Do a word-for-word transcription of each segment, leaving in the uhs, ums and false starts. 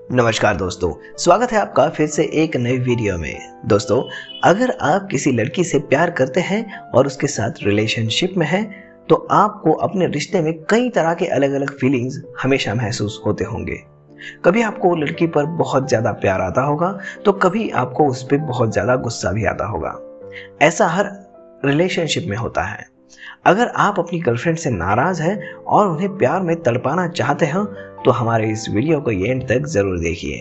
नमस्कार दोस्तों, स्वागत है आपका फिर से एक नई वीडियो में। दोस्तों, अगर आप किसी लड़की से प्यार करते हैं और उसके साथ रिलेशनशिप में हैं, तो आपको अपने रिश्ते में कई तरह के अलग अलग फीलिंग्स हमेशा महसूस होते होंगे। कभी आपको लड़की पर बहुत ज़्यादा प्यार आता होगा, तो कभी आपको उस पर बहुत ज़्यादा गुस्सा भी आता होगा। ऐसा हर रिलेशनशिप में होता है। अगर आप अपनी गर्लफ्रेंड से नाराज़ हैं और उन्हें प्यार में तड़पाना चाहते हैं, तो हमारे इस वीडियो को एंड तक जरूर देखिए।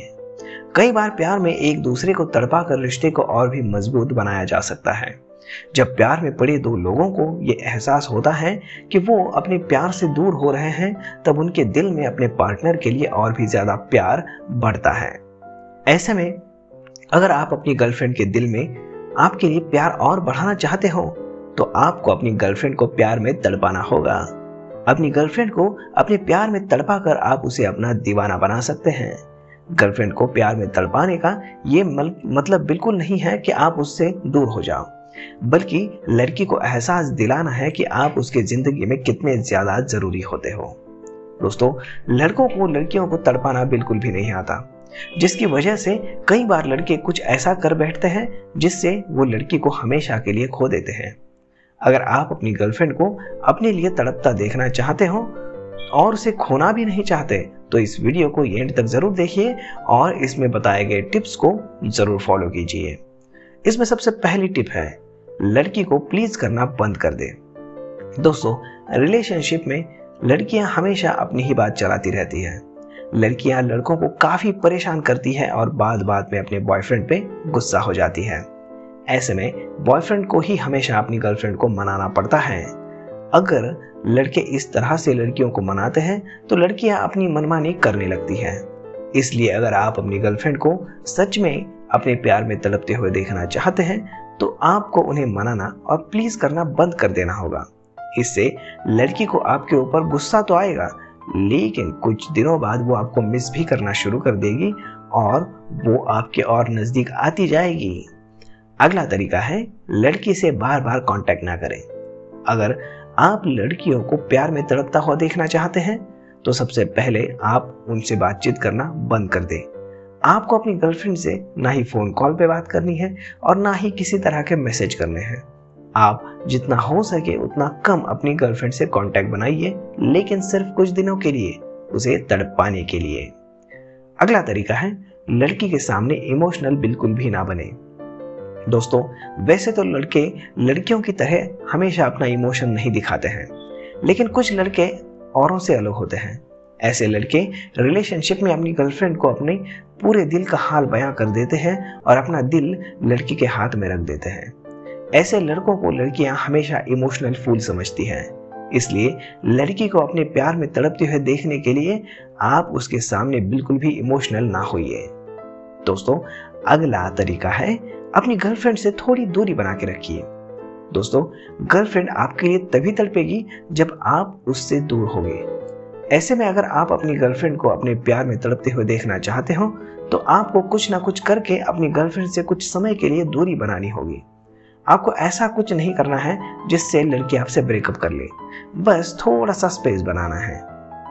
कई बार प्यार में एक दूसरे को तड़पा कर रिश्ते को और भी मजबूत बनाया जा सकता है। जब प्यार में पड़े दो लोगों को ये एहसास होता है कि वो अपने प्यार से दूर हो रहे हैं, तब उनके दिल में अपने पार्टनर के लिए और भी ज्यादा प्यार बढ़ता है। ऐसे में अगर आप अपनी गर्लफ्रेंड के दिल में आपके लिए प्यार और बढ़ाना चाहते हो, तो आपको अपनी गर्लफ्रेंड को प्यार में तड़पाना होगा। अपनी गर्लफ्रेंड को अपने प्यार में तड़पा कर आप उसे अपना दीवाना बना सकते हैं। गर्लफ्रेंड को प्यार में तड़पाने का ये मतलब बिल्कुल नहीं है कि आप उससे दूर हो जाओ, बल्कि लड़की को एहसास दिलाना है कि आप उसके जिंदगी में कितने ज्यादा जरूरी होते हो। दोस्तों, लड़कों को लड़कियों को तड़पाना बिल्कुल भी नहीं आता, जिसकी वजह से कई बार लड़के कुछ ऐसा कर बैठते हैं जिससे वो लड़की को हमेशा के लिए खो देते हैं। अगर आप अपनी गर्लफ्रेंड को अपने लिए तड़पता देखना चाहते हो और उसे खोना भी नहीं चाहते, तो इस वीडियो को एंड तक जरूर देखिए और इसमें बताए गए टिप्स को जरूर फॉलो कीजिए। इसमें सबसे पहली टिप है, लड़की को प्लीज करना बंद कर दे। दोस्तों, रिलेशनशिप में लड़कियां हमेशा अपनी ही बात चलाती रहती है। लड़कियां लड़कों को काफी परेशान करती है और बाद बाद में अपने बॉयफ्रेंड पे गुस्सा हो जाती है। ऐसे में बॉयफ्रेंड को ही हमेशा अपनी गर्लफ्रेंड को मनाना पड़ता है। अगर लड़के इस तरह से लड़कियों को मनाते हैं, तो लड़कियां अपनी मनमानी करने लगती हैं। इसलिए अगर आप अपनी गर्लफ्रेंड को सच में अपने प्यार में तड़पते हुए देखना चाहते हैं, तो आपको उन्हें मनाना और प्लीज करना बंद कर देना होगा। इससे लड़की को आपके ऊपर गुस्सा तो आएगा, लेकिन कुछ दिनों बाद वो आपको मिस भी करना शुरू कर देगी और वो आपके और नजदीक आती जाएगी। अगला तरीका है, लड़की से बार बार कांटेक्ट ना करें। अगर आप लड़कियों को प्यार में तड़पता हुआ देखना चाहते हैं, तो सबसे पहले आप उनसे बातचीत करना बंद कर दें। आपको अपनी गर्लफ्रेंड से ना ही फोन कॉल पे बात करनी है और ना ही किसी तरह के मैसेज करने हैं। आप जितना हो सके उतना कम अपनी गर्लफ्रेंड से कांटेक्ट बनाइए, लेकिन सिर्फ कुछ दिनों के लिए, उसे तड़पाने के लिए। अगला तरीका है, लड़की के सामने इमोशनल बिल्कुल भी ना बने। दोस्तों, वैसे तो लड़के लड़कियों की तरह हमेशा अपना इमोशन नहीं दिखाते हैं, लेकिन कुछ लड़के औरों से अलग होते हैं। ऐसे लड़के रिलेशनशिप में अपनी गर्लफ्रेंड को अपने पूरे दिल का हाल बयां कर देते हैं और अपना दिल लड़की के हाथ में रख देते हैं। ऐसे लड़कों को लड़कियां हमेशा इमोशनल फूल समझती हैं। इसलिए लड़की को अपने प्यार में तड़पते हुए देखने के लिए आप उसके सामने बिल्कुल भी इमोशनल ना होइए। दोस्तों, अगला तरीका है, अपनी गर्लफ्रेंड से थोड़ी दूरी बना के रखिए। दोस्तों, गर्लफ्रेंड आपके लिए तभी तड़पेगी जब आप उससे दूर होंगे। ऐसे में अगर आप अपनी गर्लफ्रेंड को अपने प्यार में तड़पते हुए देखना चाहते हो, तो आपको कुछ ना कुछ करके अपनी गर्लफ्रेंड से कुछ समय के लिए दूरी बनानी होगी। आपको ऐसा कुछ नहीं करना है जिससे लड़की आपसे ब्रेकअप कर ले, बस थोड़ा सा स्पेस बनाना है।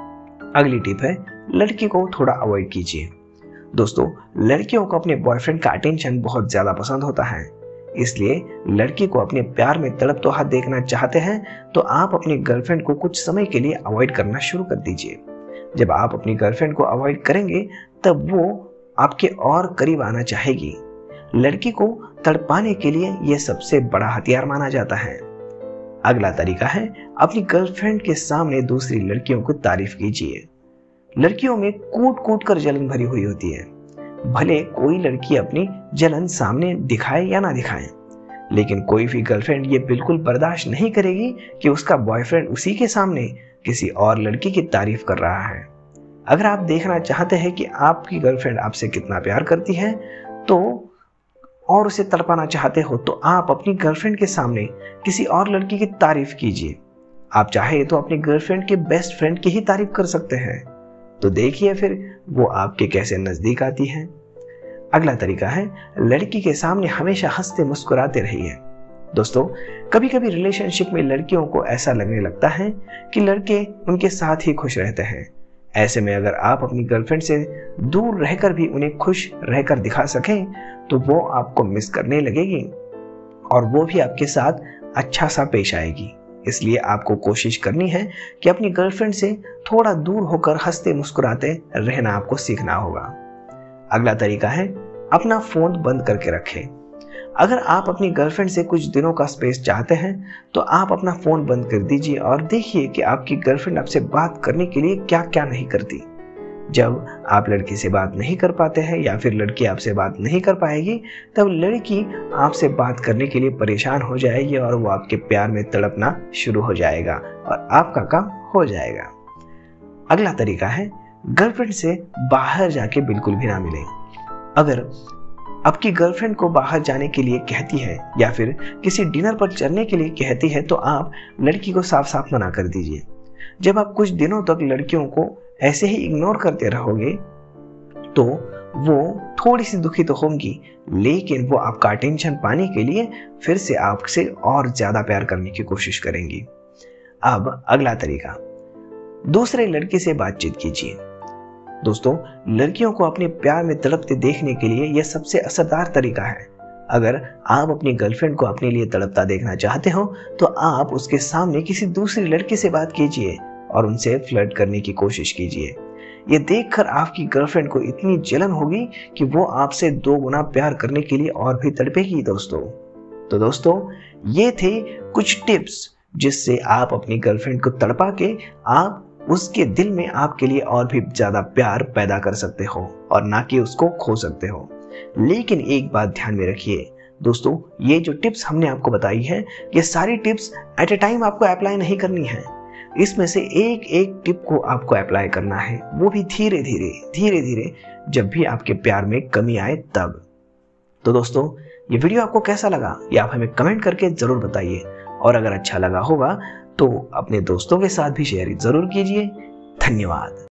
अगली टिप है, लड़की को थोड़ा अवॉइड कीजिए। दोस्तों, लड़कियों को अपने बॉयफ्रेंड का अटेंशन बहुत ज्यादा पसंद होता है। इसलिए लड़की को अपने प्यार में तड़पते हुए देखना चाहते हैं, तो आप अपनी गर्लफ्रेंड को कुछ समय के लिए अवॉइड करना शुरू कर दीजिए। जब आप अपनी गर्लफ्रेंड को अवॉइड करेंगे, तब वो आपके और करीब आना चाहेगी। लड़की को तड़पाने के लिए यह सबसे बड़ा हथियार माना जाता है। अगला तरीका है, अपनी गर्लफ्रेंड के सामने दूसरी लड़कियों को तारीफ कीजिए। लड़कियों में कूट कूट कर जलन भरी हुई होती है। भले कोई लड़की अपनी जलन सामने दिखाए या ना दिखाए, लेकिन कोई भी गर्लफ्रेंड ये बिल्कुल बर्दाश्त नहीं करेगी कि उसका बॉयफ्रेंड उसी के सामने किसी और लड़की की तारीफ कर रहा है। अगर आप देखना चाहते हैं कि आपकी गर्लफ्रेंड आपसे कितना प्यार करती है, तो और उसे तड़पाना चाहते हो, तो आप अपनी गर्लफ्रेंड के सामने किसी और लड़की की तारीफ कीजिए। आप चाहे तो अपनी गर्लफ्रेंड के बेस्ट फ्रेंड की ही तारीफ कर सकते हैं। तो देखिए फिर वो आपके कैसे नजदीक आती है। अगला तरीका है, लड़की के सामने हमेशा हंसते मुस्कुराते रहिए। दोस्तों, कभी कभी रिलेशनशिप में लड़कियों को ऐसा लगने लगता है कि लड़के उनके साथ ही खुश रहते हैं। ऐसे में अगर आप अपनी गर्लफ्रेंड से दूर रहकर भी उन्हें खुश रहकर दिखा सकें तो वो आपको मिस करने लगेगी और वो भी आपके साथ अच्छा सा पेश आएगी। इसलिए आपको कोशिश करनी है कि अपनी गर्लफ्रेंड से थोड़ा दूर होकर हंसते मुस्कुराते रहना आपको सीखना होगा। अगला तरीका है अपना फोन बंद करके रखें। अगर आप अपनी गर्लफ्रेंड से कुछ दिनों का स्पेस चाहते हैं तो आप अपना फोन बंद कर दीजिए और देखिए कि आपकी गर्लफ्रेंड आपसे बात करने के लिए क्या क्या नहीं करती। जब आप लड़की से बात नहीं कर पाते हैं या फिर लड़की आपसे बात नहीं कर पाएगी तब लड़की आपसे बात करने के लिए परेशान हो जाएगी और वो आपके प्यार में तड़पना शुरू हो जाएगा और आपका काम हो जाएगा। अगला तरीका है गर्लफ्रेंड से बाहर जाके बिल्कुल भी ना मिलें। अगर आपकी गर्लफ्रेंड को बाहर जाने के लिए कहती है या फिर किसी डिनर पर चलने के लिए कहती है तो आप लड़की को साफ साफ मना कर दीजिए। जब आप कुछ दिनों तक लड़कियों को ऐसे ही इग्नोर करते रहोगे तो वो थोड़ी सी दुखी तो होंगी, लेकिन वो आपका अटेंशन पाने के लिए फिर से आपसे और ज्यादा प्यार करने की कोशिश करेंगी। अब अगला तरीका, दूसरे लड़के से बातचीत कीजिए। दोस्तों, लड़कियों को अपने प्यार में तड़पते देखने के लिए यह सबसे असरदार तरीका है। अगर आप अपनी गर्लफ्रेंड को अपने लिए तड़पता देखना चाहते हो तो आप उसके सामने किसी दूसरी लड़की से बात कीजिए और उनसे फ्लर्ट करने की कोशिश कीजिए। ये देखकर आपकी गर्लफ्रेंड को इतनी जलन होगी कि वो आपसे दो गुना प्यार करने के लिए और भी तड़पेगी। दोस्तों तो दोस्तों ये थे कुछ टिप्स जिससे आप अपनी गर्लफ्रेंड को तड़पा के आप उसके दिल में आपके लिए और भी ज्यादा प्यार पैदा कर सकते हो और ना कि उसको खो सकते हो। लेकिन एक बात ध्यान में रखिए दोस्तों, ये जो टिप्स हमने आपको बताई है ये सारी टिप्स एट ए टाइम आपको अप्लाई नहीं करनी है। इसमें से एक एक टिप को आपको अप्लाई करना है, वो भी धीरे धीरे धीरे धीरे, जब भी आपके प्यार में कमी आए तब। तो दोस्तों ये वीडियो आपको कैसा लगा ये आप हमें कमेंट करके जरूर बताइए और अगर अच्छा लगा होगा तो अपने दोस्तों के साथ भी शेयर जरूर कीजिए। धन्यवाद।